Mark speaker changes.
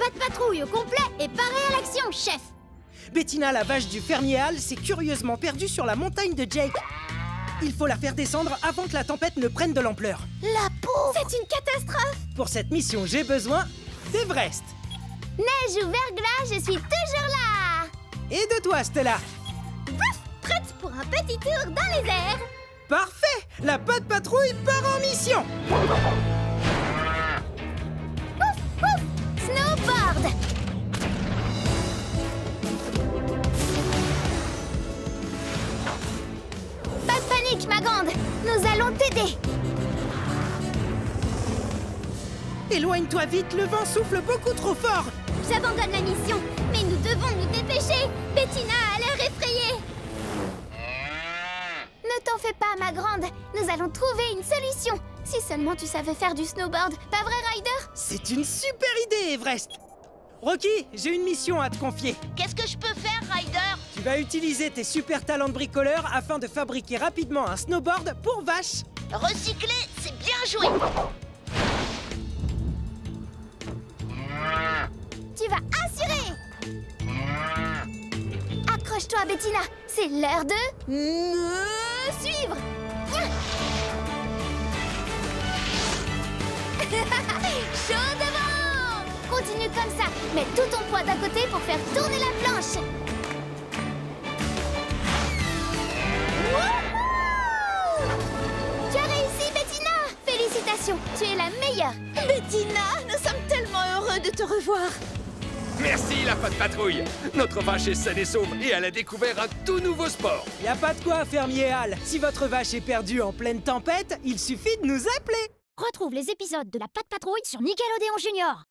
Speaker 1: Pas de patrouille au complet et paré à l'action, chef.
Speaker 2: Bettina, la vache du fermier Hal, s'est curieusement perdue sur la montagne de Jake. Il faut la faire descendre avant que la tempête ne prenne de l'ampleur.
Speaker 1: La pauvre! C'est une catastrophe!
Speaker 2: Pour cette mission, j'ai besoin d'Everest.
Speaker 1: Neige ou verglas, je suis toujours là!
Speaker 2: Et de toi, Stella.
Speaker 1: Pouf! Prête pour un petit tour dans les airs!
Speaker 2: Parfait! La Patte Patrouille part en mission.
Speaker 1: Pouf! Pouf! Snowboard! Pas de panique, ma grande! Nous allons t'aider!
Speaker 2: Éloigne-toi vite, le vent souffle beaucoup trop fort.
Speaker 1: J'abandonne la mission, mais nous devons nous dépêcher! Bettina a l'air effrayée! Ne t'en fais pas, ma grande! Nous allons trouver une solution! Si seulement tu savais faire du snowboard, pas vrai, Ryder?
Speaker 2: C'est une super idée, Everest. Rocky, j'ai une mission à te confier.
Speaker 3: Qu'est-ce que je peux faire, Ryder?
Speaker 2: Tu vas utiliser tes super talents de bricoleur afin de fabriquer rapidement un snowboard pour vache.
Speaker 3: Recycler, c'est bien joué.
Speaker 1: Tu vas assurer! Accroche-toi, Bettina! C'est l'heure de me suivre! Chaud devant! Continue comme ça. Mets tout ton poids d'un côté pour faire tourner la planche. Wouhou! Tu as réussi, Bettina! Félicitations, tu es la meilleure!
Speaker 3: Bettina, nous sommes tellement heureux de te revoir.
Speaker 4: Merci, la Patte Patrouille. Notre vache est saine et sauve et elle a découvert un tout nouveau sport.
Speaker 2: Y a pas de quoi, fermier Hal. Si votre vache est perdue en pleine tempête, il suffit de nous appeler.
Speaker 1: Retrouve les épisodes de la Patte Patrouille sur Nickelodeon Junior.